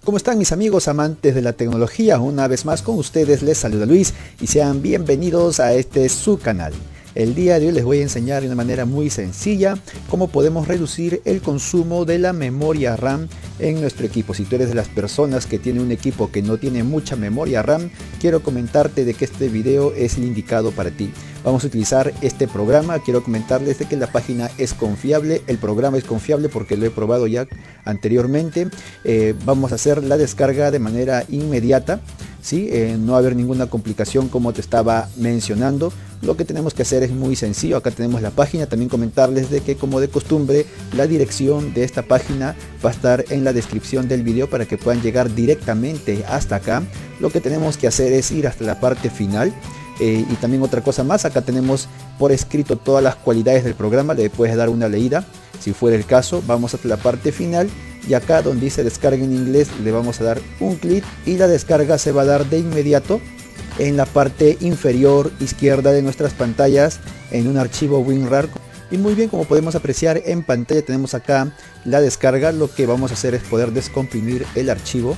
¿Cómo están mis amigos amantes de la tecnología? Una vez más con ustedes les saluda Luis y sean bienvenidos a este su canal. El día de hoy les voy a enseñar de una manera muy sencilla cómo podemos reducir el consumo de la memoria RAM en nuestro equipo. Si tú eres de las personas que tiene un equipo que no tiene mucha memoria RAM, quiero comentarte de que este video es el indicado para ti. Vamos a utilizar este programa. Quiero comentarles de que la página es confiable, el programa es confiable porque lo he probado ya anteriormente. Vamos a hacer la descarga de manera inmediata, ¿sí? No va a haber ninguna complicación como te estaba mencionando. Lo que tenemos que hacer es muy sencillo. Acá tenemos la página. También comentarles de que, como de costumbre, la dirección de esta página va a estar en la descripción del video para que puedan llegar directamente hasta acá. Lo que tenemos que hacer es ir hasta la parte final. Y también otra cosa más, acá tenemos por escrito todas las cualidades del programa. Le puedes dar una leída si fuera el caso. Vamos hasta la parte final y acá donde dice descarga en inglés le vamos a dar un clic y la descarga se va a dar de inmediato en la parte inferior izquierda de nuestras pantallas en un archivo WinRAR. Y muy bien, como podemos apreciar en pantalla tenemos acá la descarga. Lo que vamos a hacer es poder descomprimir el archivo.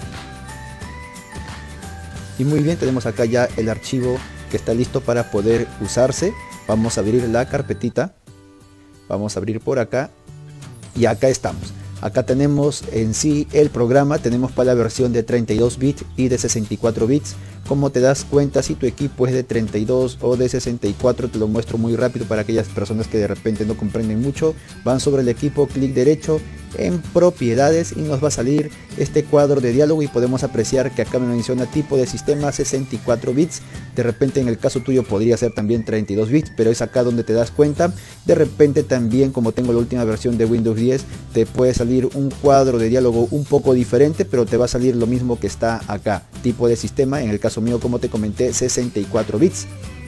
Y muy bien, tenemos acá ya el archivo que está listo para poder usarse. Vamos a abrir la carpetita. Vamos a abrir por acá. Y acá estamos. Acá tenemos en sí el programa. Tenemos para la versión de 32 bits y de 64 bits. Como te das cuenta, si tu equipo es de 32 o de 64, te lo muestro muy rápido para aquellas personas que de repente no comprenden mucho. Van sobre el equipo, clic derecho en propiedades y nos va a salir este cuadro de diálogo y podemos apreciar que acá me menciona tipo de sistema 64 bits. De repente en el caso tuyo podría ser también 32 bits, pero es acá donde te das cuenta. De repente también, como tengo la última versión de Windows 10, te puede salir un cuadro de diálogo un poco diferente, pero te va a salir lo mismo que está acá, tipo de sistema. En el caso mío, como te comenté, 64 bits.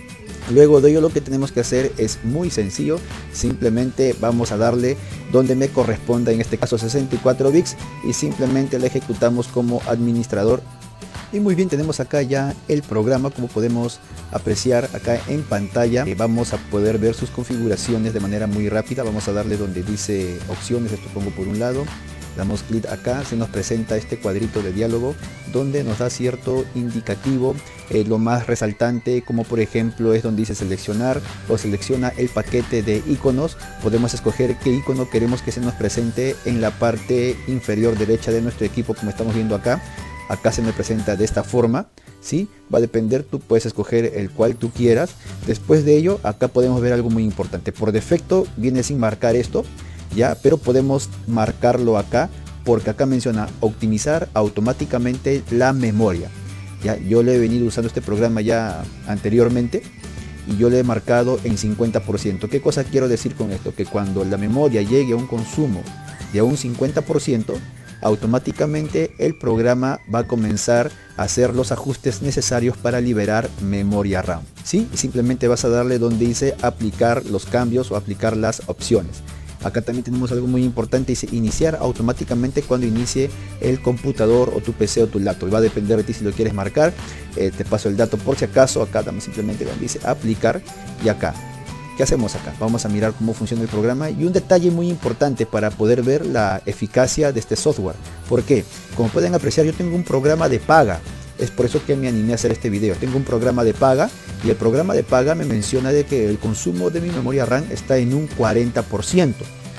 Luego de ello lo que tenemos que hacer es muy sencillo. Simplemente vamos a darle donde me corresponda, en este caso 64 bits, y simplemente la ejecutamos como administrador. Y muy bien, tenemos acá ya el programa. Como podemos apreciar acá en pantalla, vamos a poder ver sus configuraciones de manera muy rápida. Vamos a darle donde dice opciones, esto pongo por un lado. Damos clic acá, se nos presenta este cuadrito de diálogo donde nos da cierto indicativo. Lo más resaltante, como por ejemplo, es donde dice seleccionar o selecciona el paquete de iconos. Podemos escoger qué icono queremos que se nos presente en la parte inferior derecha de nuestro equipo, como estamos viendo acá. Acá se me presenta de esta forma, ¿sí? Va a depender, tú puedes escoger el cual tú quieras. Después de ello, acá podemos ver algo muy importante. Por defecto viene sin marcar esto, ya, pero podemos marcarlo acá porque acá menciona optimizar automáticamente la memoria. Ya, yo le he venido usando este programa ya anteriormente y yo le he marcado en 50%. ¿Qué cosa quiero decir con esto? Que cuando la memoria llegue a un consumo de un 50%, automáticamente el programa va a comenzar a hacer los ajustes necesarios para liberar memoria RAM, ¿sí? Y simplemente vas a darle donde dice aplicar los cambios o aplicar las opciones. Acá también tenemos algo muy importante, dice iniciar automáticamente cuando inicie el computador o tu PC o tu laptop. Va a depender de ti si lo quieres marcar. Te paso el dato por si acaso. Acá también simplemente donde dice aplicar. Y acá, ¿qué hacemos acá? Vamos a mirar cómo funciona el programa. Y un detalle muy importante para poder ver la eficacia de este software. ¿Por qué? Como pueden apreciar, yo tengo un programa de paga. Es por eso que me animé a hacer este video. Tengo un programa de paga y el programa de paga me menciona de que el consumo de mi memoria RAM está en un 40%.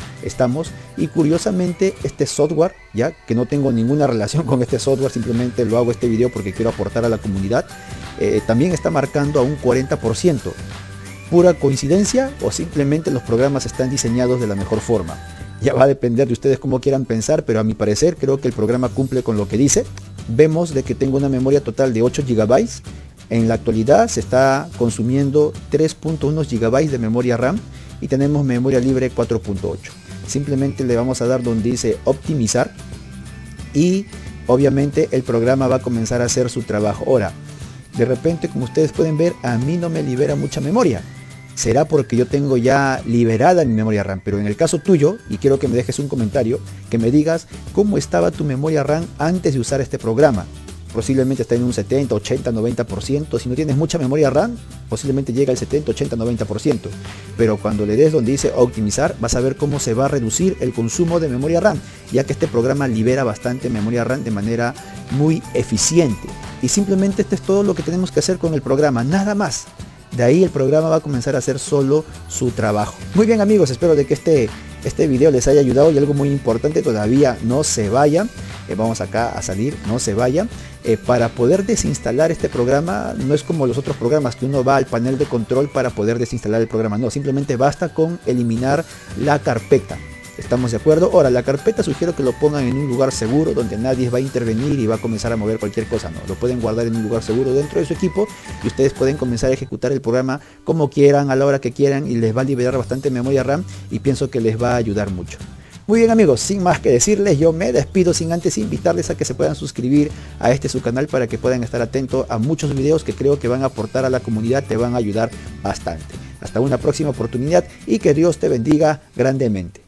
Y curiosamente este software, ya que no tengo ninguna relación con este software, simplemente lo hago este video porque quiero aportar a la comunidad, también está marcando a un 40%. ¿Pura coincidencia o simplemente los programas están diseñados de la mejor forma? Ya va a depender de ustedes cómo quieran pensar, pero a mi parecer creo que el programa cumple con lo que dice. Vemos de que tengo una memoria total de 8 GB. En la actualidad se está consumiendo 3.1 GB de memoria RAM y tenemos memoria libre 4.8. Simplemente le vamos a dar donde dice optimizar y obviamente el programa va a comenzar a hacer su trabajo. Ahora, de repente, como ustedes pueden ver, a mí no me libera mucha memoria. Será porque yo tengo ya liberada mi memoria RAM, pero en el caso tuyo, y quiero que me dejes un comentario, que me digas cómo estaba tu memoria RAM antes de usar este programa. posiblemente está en un 70, 80, 90%. Si no tienes mucha memoria RAM, posiblemente llega al 70, 80, 90%. Pero cuando le des donde dice optimizar, vas a ver cómo se va a reducir el consumo de memoria RAM, ya que este programa libera bastante memoria RAM de manera muy eficiente. Y simplemente esto es todo lo que tenemos que hacer con el programa, nada más. De ahí el programa va a comenzar a hacer solo su trabajo. Muy bien amigos, espero de que este video les haya ayudado, y algo muy importante, todavía no se vayan. Vamos acá a salir, no se vayan. Para poder desinstalar este programa, no es como los otros programas que uno va al panel de control para poder desinstalar el programa. No, simplemente basta con eliminar la carpeta. ¿Estamos de acuerdo? Ahora, la carpeta sugiero que lo pongan en un lugar seguro donde nadie va a intervenir y va a comenzar a mover cualquier cosa. No, lo pueden guardar en un lugar seguro dentro de su equipo y ustedes pueden comenzar a ejecutar el programa como quieran, a la hora que quieran, y les va a liberar bastante memoria RAM y pienso que les va a ayudar mucho. Muy bien amigos, sin más que decirles, yo me despido sin antes invitarles a que se puedan suscribir a su canal para que puedan estar atentos a muchos videos que creo que van a aportar a la comunidad, te van a ayudar bastante. Hasta una próxima oportunidad y que Dios te bendiga grandemente.